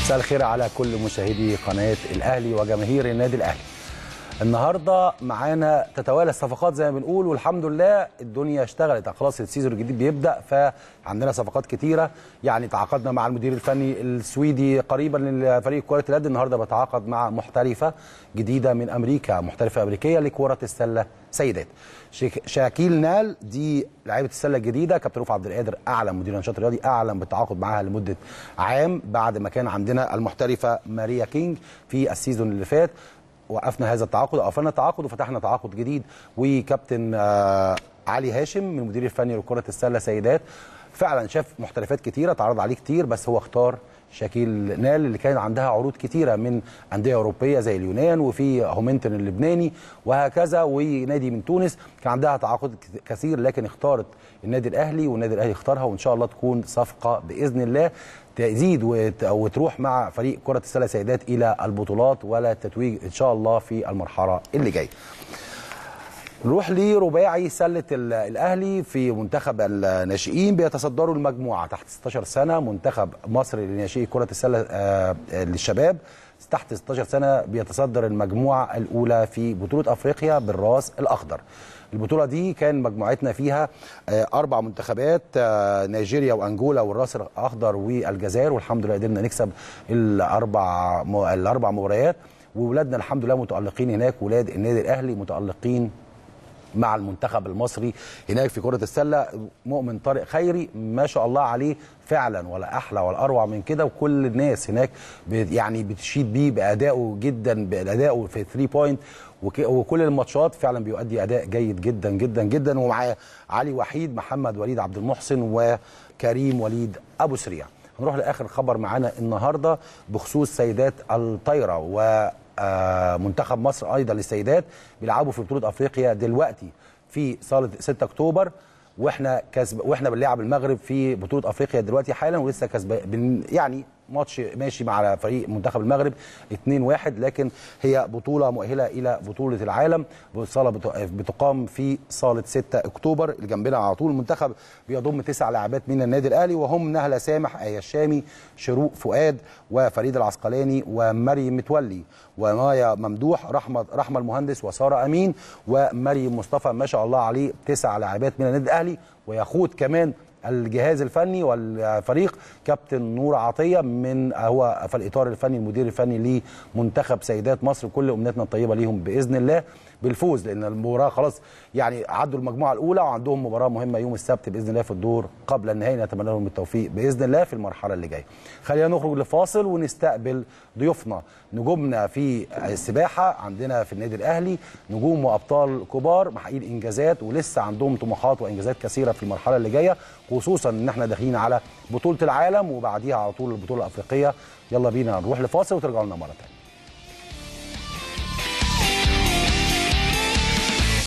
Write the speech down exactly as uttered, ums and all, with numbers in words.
مساء الخير على كل مشاهدي قناة الأهلي وجماهير النادي الأهلي. النهارده معانا تتوالى الصفقات زي ما بنقول، والحمد لله الدنيا اشتغلت، خلاص السيزون الجديد بيبدأ، فعندنا صفقات كتيرة. يعني تعاقدنا مع المدير الفني السويدي قريبا لفريق كرة اليد، النهارده بتعاقد مع محترفة جديدة من أمريكا، محترفة أمريكية لكرة السلة سيدات. شاكيل نال دي لاعيبه السله الجديده، كابتن رؤوف عبد القادر اعلن مدير النشاط الرياضي اعلن بالتعاقد معاها لمده عام بعد ما كان عندنا المحترفه ماريا كينج في السيزون اللي فات. وقفنا هذا التعاقد، قفلنا التعاقد وفتحنا تعاقد جديد، وكابتن آه علي هاشم من المدير الفني لكره السله سيدات فعلا شاف محترفات كتيره، اتعرض عليه كتير، بس هو اختار شاكيل نال اللي كان عندها عروض كتيره من انديه اوروبيه زي اليونان وفي هومنتون اللبناني وهكذا، ونادي من تونس كان عندها تعاقد كثير، لكن اختارت النادي الاهلي والنادي الاهلي اختارها، وان شاء الله تكون صفقه باذن الله تزيد وتروح مع فريق كره السله سيدات الى البطولات ولا التتويج ان شاء الله في المرحله اللي جايه. نروح لرباعي سله الاهلي في منتخب الناشئين، بيتصدروا المجموعه تحت ستاشر سنه، منتخب مصر لناشئي كره السله للشباب تحت ستاشر سنه بيتصدر المجموعه الاولى في بطوله افريقيا بالراس الاخضر. البطوله دي كان مجموعتنا فيها اربع منتخبات، نيجيريا وانجولا والراس الاخضر والجزائر، والحمد لله قدرنا نكسب الاربع الاربع مباريات، وولادنا الحمد لله متالقين هناك، ولاد النادي الاهلي متالقين مع المنتخب المصري هناك في كرة السلة. مؤمن طارق خيري ما شاء الله عليه فعلا، ولا أحلى ولا أروع من كده، وكل الناس هناك يعني بتشيد بيه بأدائه جدا، بأدائه في ثري بوينت، وكل الماتشات فعلا بيؤدي أداء جيد جدا جدا جدا. ومعاه علي وحيد، محمد وليد عبد المحسن، وكريم وليد أبو سريع. هنروح لآخر خبر معانا النهاردة بخصوص سيدات الطايرة و منتخب مصر ايضا للسيدات بيلعبوا في بطوله افريقيا دلوقتي في صاله ستة اكتوبر، واحنا كسب واحنا بنلعب المغرب في بطوله افريقيا دلوقتي حالا، ولسه كسب يعني ماتش ماشي مع فريق منتخب المغرب اتنين واحد، لكن هي بطوله مؤهله الى بطوله العالم. الصاله بتقام في صاله ستة اكتوبر اللي جنبنا على طول. المنتخب بيضم تسع لاعبات من النادي الاهلي، وهم نهله سامح، ايه الشامي، شروق فؤاد، وفريد العسقلاني، ومريم متولي، ومايا ممدوح، رحمه رحمه المهندس، وساره امين، ومريم مصطفى. ما شاء الله عليه تسع لاعبات من النادي الاهلي، ويخوض كمان الجهاز الفني والفريق كابتن نور عطيه من هو في الاطار الفني المدير الفني لمنتخب سيدات مصر. كل امنياتنا الطيبه ليهم باذن الله بالفوز، لان المباراه خلاص يعني عدوا المجموعه الاولى، وعندهم مباراه مهمه يوم السبت باذن الله في الدور قبل النهائي، نتمنى لهم التوفيق باذن الله في المرحله اللي جايه. خلينا نخرج لفاصل ونستقبل ضيوفنا، نجومنا في السباحه عندنا في النادي الاهلي، نجوم وابطال كبار محققين انجازات ولسه عندهم طموحات وانجازات كثيره في المرحله اللي جايه، خصوصا ان احنا داخلين على بطوله العالم وبعديها على طول البطوله الافريقيه. يلا بينا نروح لفاصل وترجعوا لنا مره ثانيه.